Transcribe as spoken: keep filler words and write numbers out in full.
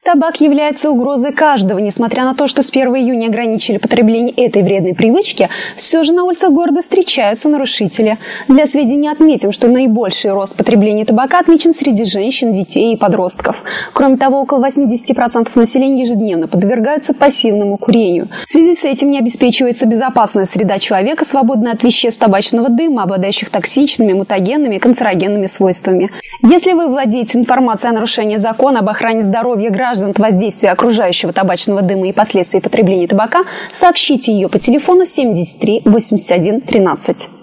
Табак является угрозой каждого. Несмотря на то, что с первого июня ограничили потребление этой вредной привычки, все же на улицах города встречаются нарушители. Для сведения отметим, что наибольший рост потребления табака отмечен среди женщин, детей и подростков. Кроме того, около восьмидесяти процентов населения ежедневно подвергаются пассивному курению. В связи с этим не обеспечивается безопасная среда человека, свободная от веществ табачного дыма, обладающих токсичными, мутагенными, канцерогенными свойствами. Если вы владеете информацией о нарушении закона об охране здоровья граждан от воздействия окружающего табачного дыма и последствий потребления табака, сообщите ее по телефону семьдесят три восемьдесят один тринадцать.